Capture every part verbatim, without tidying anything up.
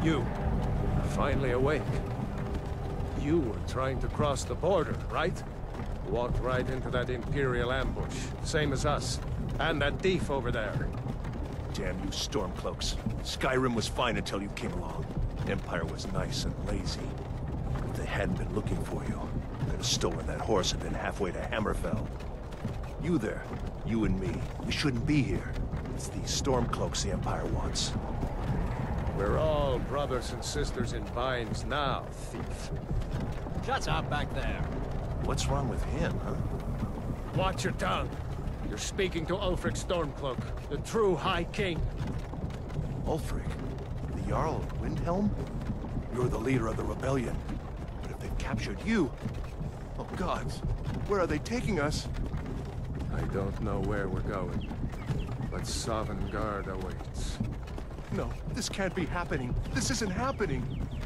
You, finally awake. You were trying to cross the border, right? Walked right into that Imperial ambush, same as us. And that thief over there. Damn you Stormcloaks. Skyrim was fine until you came along. Empire was nice and lazy. If they hadn't been looking for you, could have stolen that horse and been halfway to Hammerfell. You there, you and me, we shouldn't be here. It's these Stormcloaks the Empire wants. We're all brothers and sisters in binds now, thief. Shut up back there. What's wrong with him, huh? Watch your tongue. You're speaking to Ulfric Stormcloak, the true High King. Ulfric? The Jarl of Windhelm? You're the leader of the rebellion. But if they've captured you... Oh gods, where are they taking us? I don't know where we're going, but Sovngarde awaits. No, this can't be happening. This isn't happening.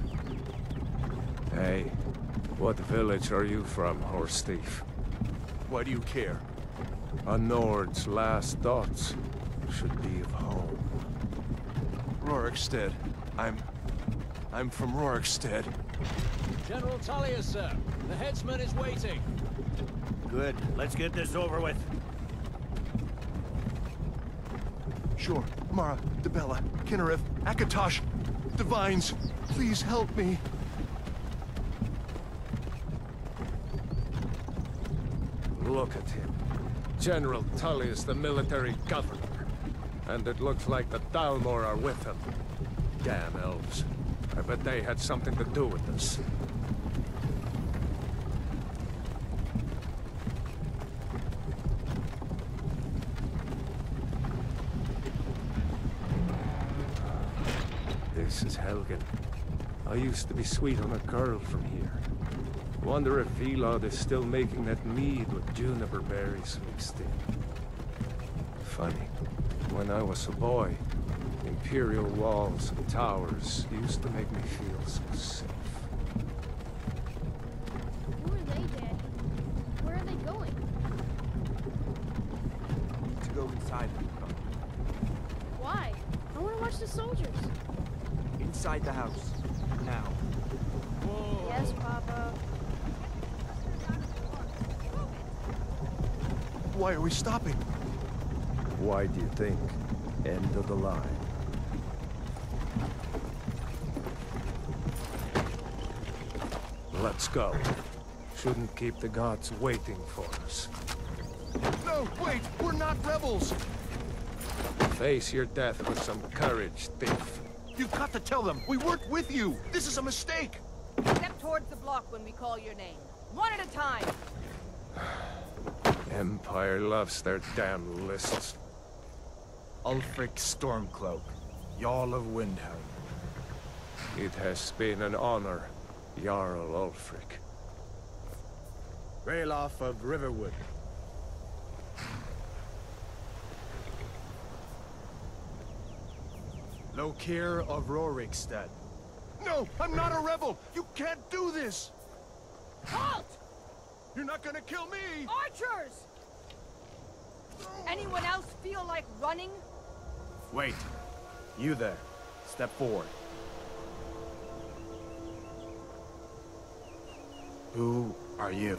Hey, what village are you from, horse thief? Why do you care? A Nord's last thoughts should be of home. Rorikstead. I'm... I'm from Rorikstead. General Tullius, sir. The headsman is waiting. Good. Let's get this over with. Sure. Mara, Dibella, Kinnereth, Akatosh, Divines, please help me. Look at him. General Tullius, the military governor. And it looks like the Dalmor are with him. Damn elves. I bet they had something to do with this. This is Helgen. I used to be sweet on a girl from here. Wonder if Elod is still making that mead with juniper berries mixed in. Funny. When I was a boy, Imperial walls and towers used to make me feel so safe. Who are they, Daddy? Where are they going? To go inside. Why? I want to watch the soldiers. Inside the house. Now. Whoa. Yes, Papa. Why are we stopping? Why do you think? End of the line. Let's go. Shouldn't keep the gods waiting for us. No, wait! We're not rebels! Face your death with some courage, thief. You've got to tell them! We weren't with you! This is a mistake! Step towards the block when we call your name. One at a time. Empire loves their damn lists. Ulfric Stormcloak, Jarl of Windhelm. It has been an honor, Jarl Ulfric. Ralof of Riverwood. Lokir of Rorikstead. No! I'm not a rebel! You can't do this! Halt! You're not gonna kill me! Archers! Anyone else feel like running? Wait. You there. Step forward. Who are you?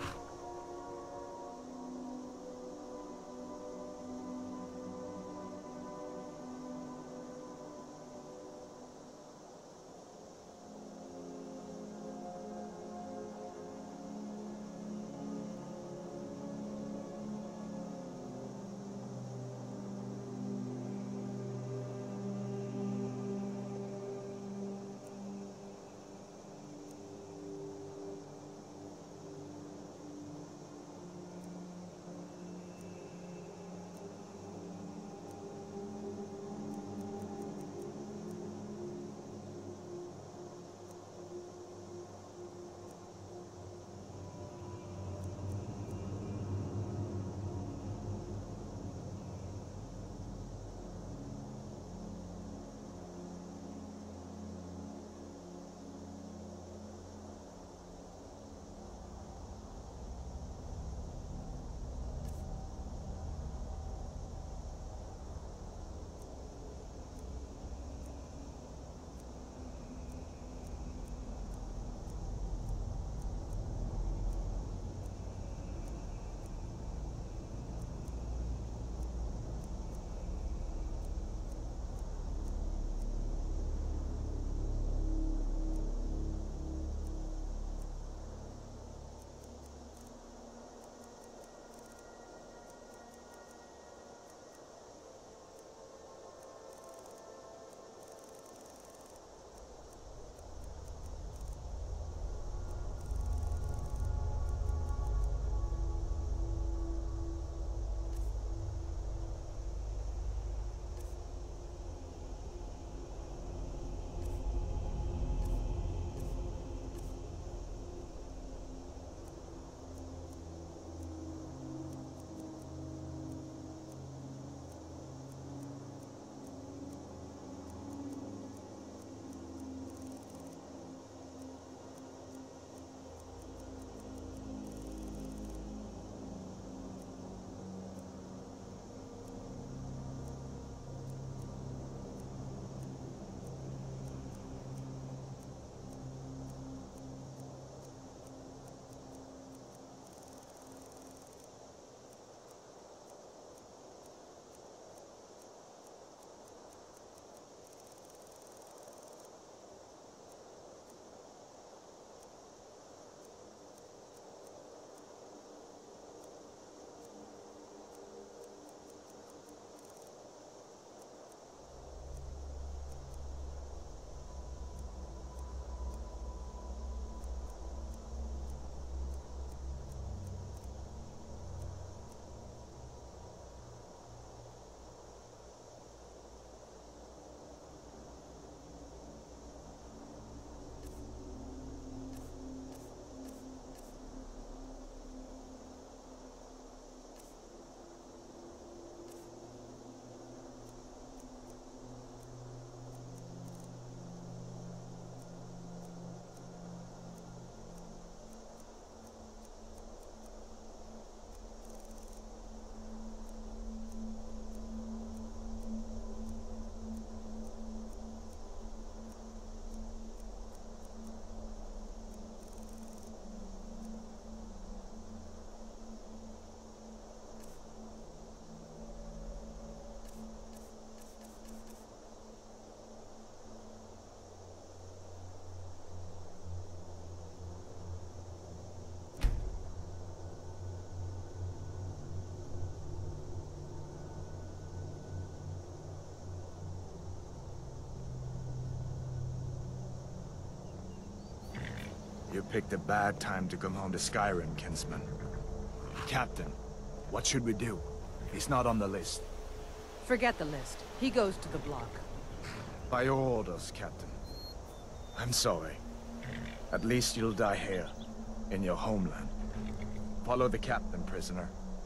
You picked a bad time to come home to Skyrim, kinsman. Captain, what should we do? He's not on the list. Forget the list. He goes to the block. By your orders, Captain. I'm sorry. At least you'll die here, in your homeland. Follow the captain, prisoner.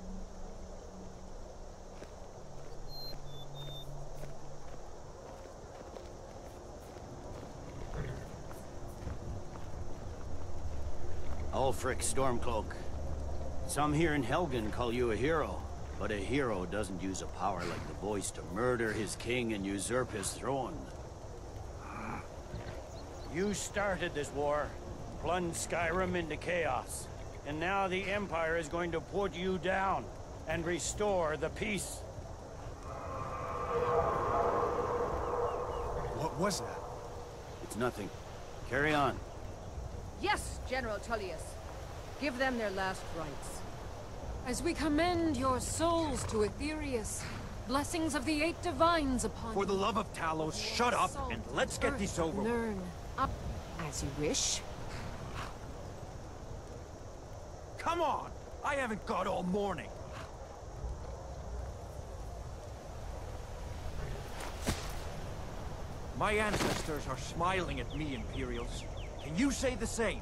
Ulfric Stormcloak. Some here in Helgen call you a hero, but a hero doesn't use a power like the voice to murder his king and usurp his throne. You started this war, plunged Skyrim into chaos, and now the Empire is going to put you down and restore the peace. What was that? It's nothing. Carry on. Yes, General Tullius. Give them their last rites. As we commend your souls to Aetherius, blessings of the Eight Divines upon For the you. love of Talos, shut up Salt, and let's get earth, this over with. Learn up as you wish. Come on! I haven't got all morning. My ancestors are smiling at me, Imperials. Can you say the same?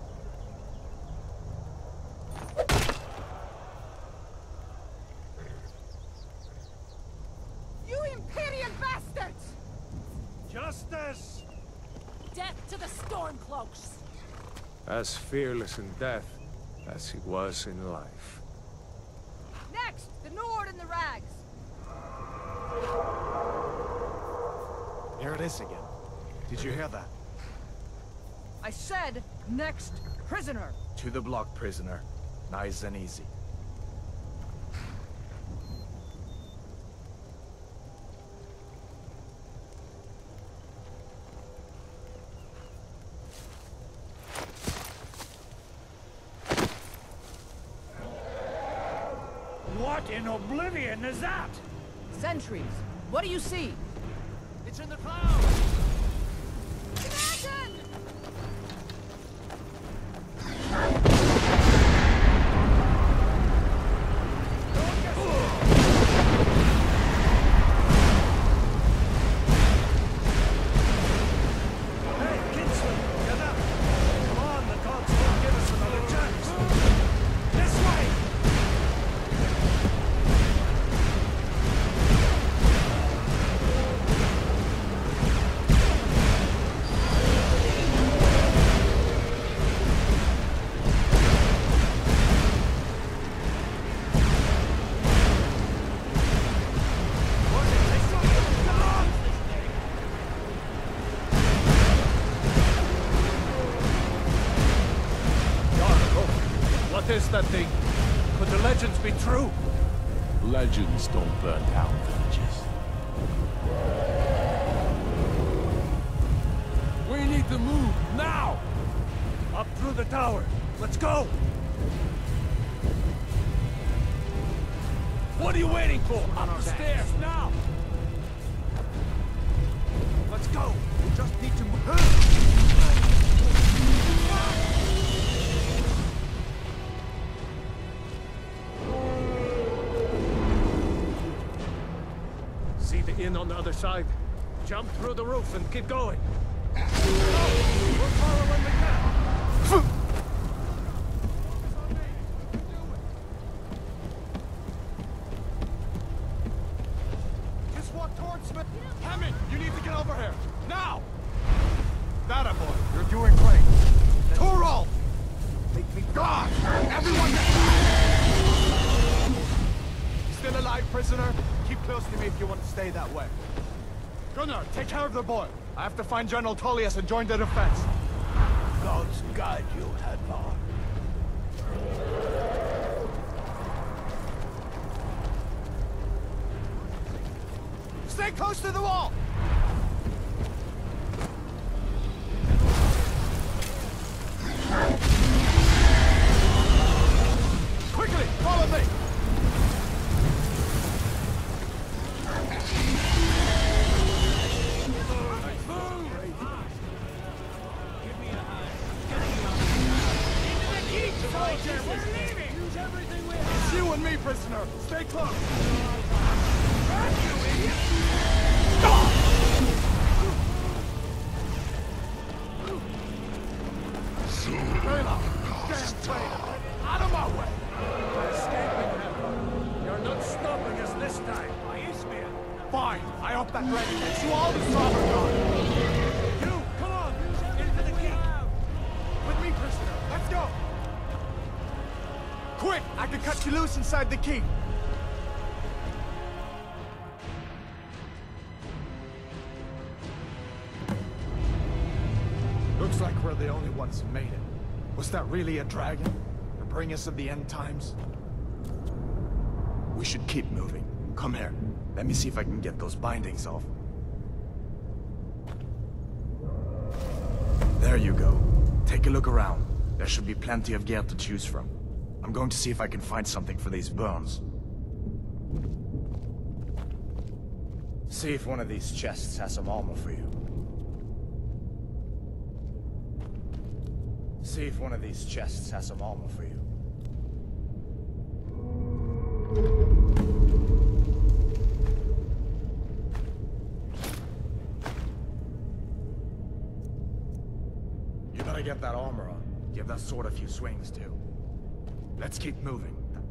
You Imperial bastards! Justice! Death to the Stormcloaks! As fearless in death as he was in life. Next, the Nord and the Rags. Here it is again. Did you hear that? I said, next prisoner. To the block, prisoner. Nice and easy. What in oblivion is that? Sentries. What do you see? It's in the clouds! Imagine! Hey, Kinsman, get up! Come on, the gods will give us another chance! This way! What is that thing? Could the legends be true? Legends don't burn down villages. We need to move, now! Up through the tower. Let's go! What are you waiting for? Up the stairs, now! Let's go! We just need to move. See the inn on the other side? Jump through the roof and keep going. We'll follow when we can. Just walk towards me. Hammond, you need to get over here. Now! That boy, you're doing great. Torolf! Make me God! Everyone still alive, prisoner? Keep close to me if you want to stay that way. Gunnar, take care of the boy. I have to find General Tullius and join the defense. Gods guide you, Hadvar. Stay close to the wall! Quickly, follow me! prisoner! Stay close! Rayla! Damn traitor! Out of my way! We're escaping, Emperor. You're not stopping us this time. Fine! I hope that dragon gets you all the Sovereign! You, come on! Into the gate! With me, prisoner! Let's go! Quick! I can cut you loose inside the keep! Looks like we're the only ones who made it. Was that really a dragon? The bringers of the end times? We should keep moving. Come here. Let me see if I can get those bindings off. There you go. Take a look around. There should be plenty of gear to choose from. I'm going to see if I can find something for these burns. See if one of these chests has some armor for you. See if one of these chests has some armor for you. You better get that armor on. Give that sword a few swings, too. Let's keep moving.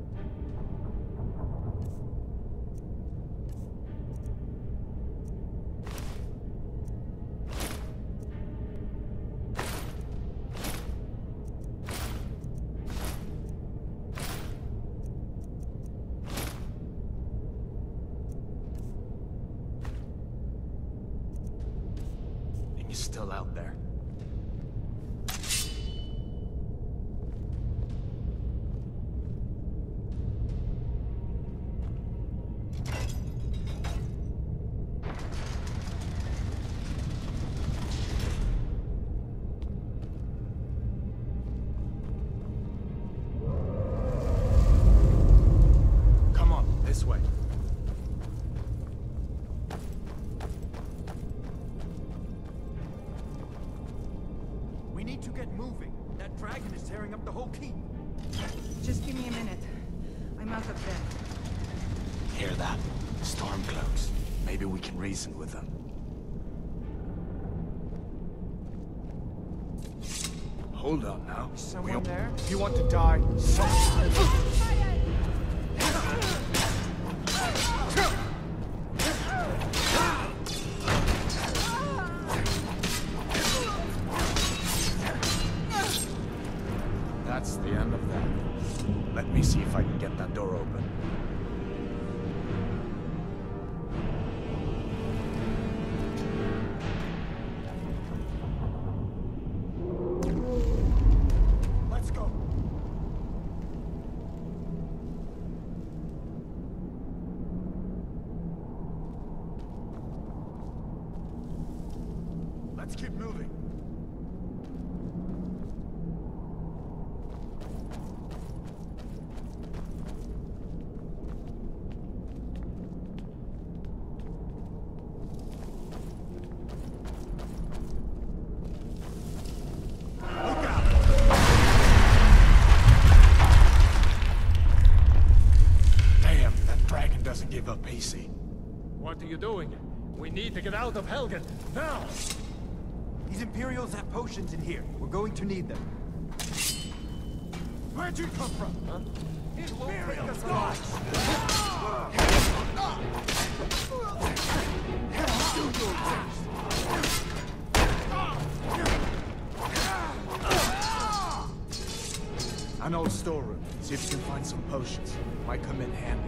He's still out there. Come on, this way. We need to get moving. That dragon is tearing up the whole keep. Just give me a minute. I'm out of breath. Hear that? Stormcloaks. Maybe we can reason with them. Hold up now. Is someone We don't- there? If you want to die, so... That's the end of that. Let me see if I can get that door open. Let's go. Let's keep moving. Doesn't give up easy. What are you doing? We need to get out of Helgen, now! These Imperials have potions in here. We're going to need them. Where'd you come from? Huh? Imperials! An old storeroom. See if you can find some potions. Might come in handy.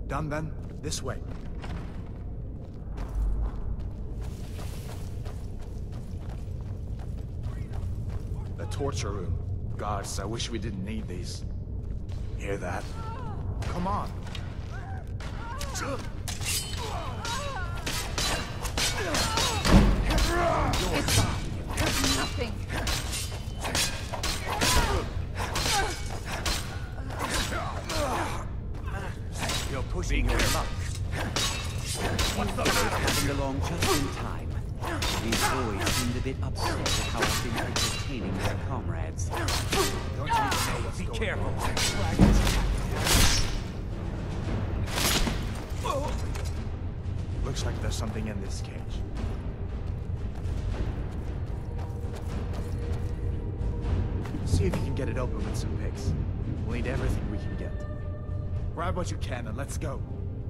Done then? This way. The torture room. Gods, I wish we didn't need these. Hear that? Come on. It's nothing. You're pushing your luck. What's the matter? Happened along just in time. These boys seemed a bit upset at how I've been entertaining their comrades. Don't even know what's Be going careful. on. Looks like there's something in this cage. See if you can get it open with some picks. We'll need everything we can get. Grab what you can and let's go.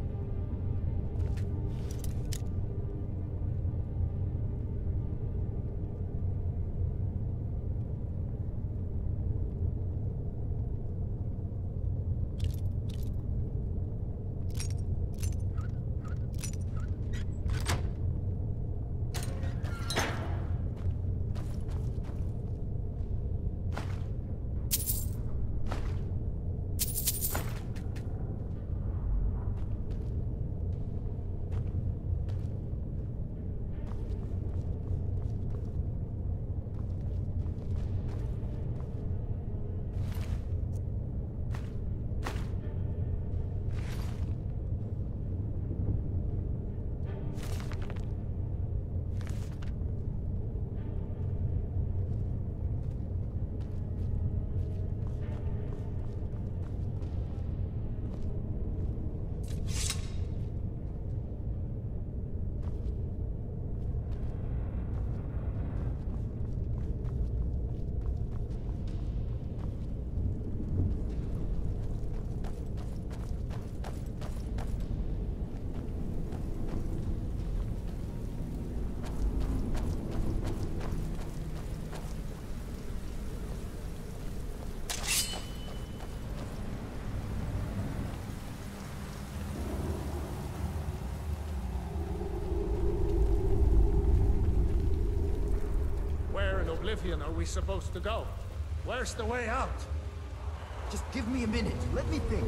Oblivion are we supposed to go? Where's the way out? Just give me a minute. Let me think.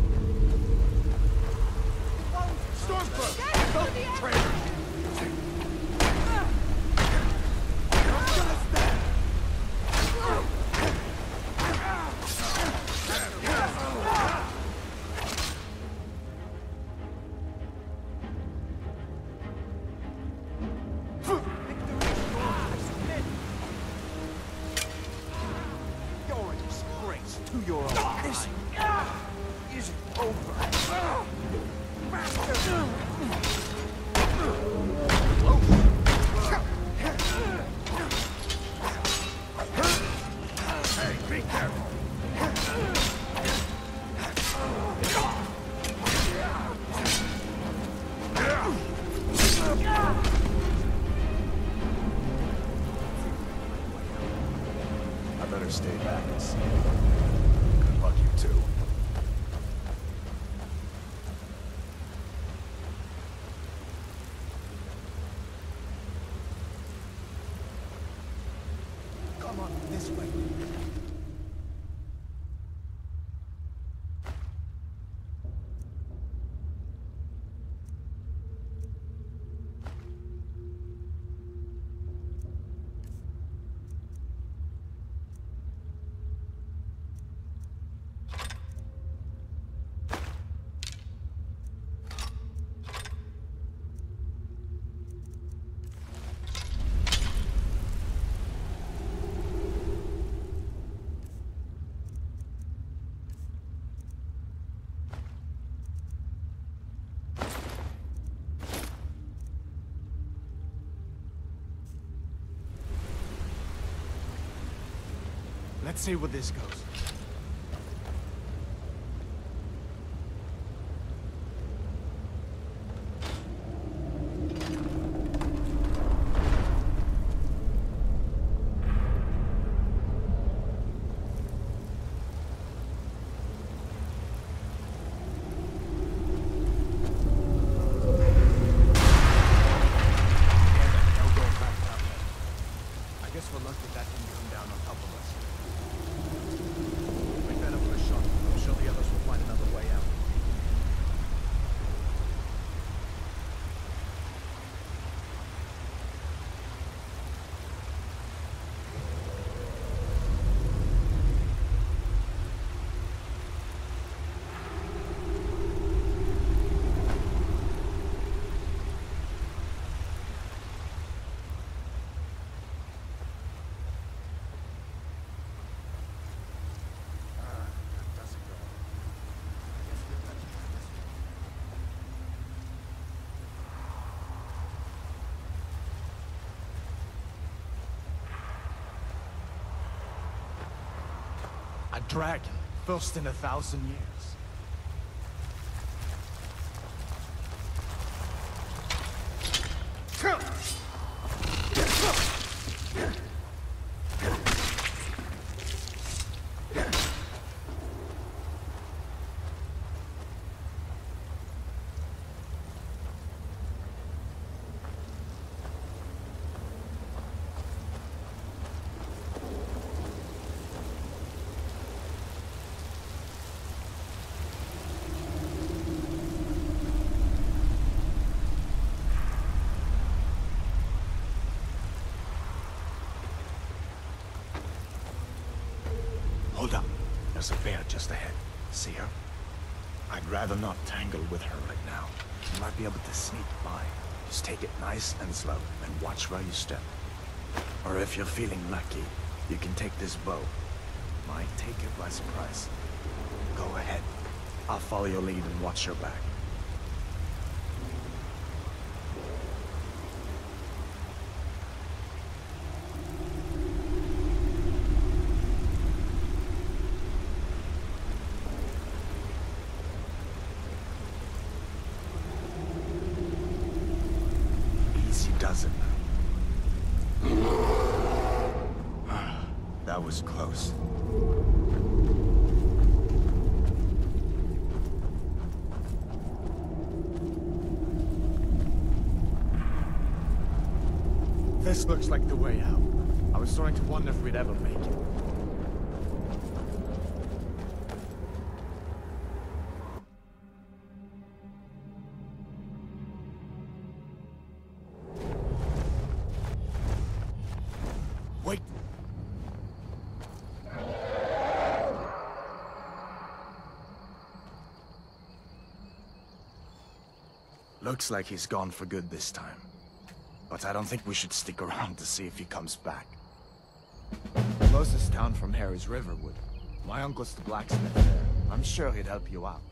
Stormcloak! Go, traitor! Stay back and see. Good luck, you two. Come on, this way. Let's see where this goes. Guess we're lucky that didn't come down on top of us. We better push on. I'm sure the others will find another way out. A dragon, first in a thousand years. Hold up. There's a bear just ahead. See her? I'd rather not tangle with her right now. She might be able to sneak by. Just take it nice and slow, and watch where you step. Or if you're feeling lucky, you can take this bow. Might take it by surprise. Go ahead. I'll follow your lead and watch your back. Does it? That was close. This looks like the way out. I was starting to wonder if we'd ever make it. Wait! Looks like he's gone for good this time. But I don't think we should stick around to see if he comes back. The closest town from here is Riverwood. My uncle's the blacksmith there. I'm sure he'd help you out.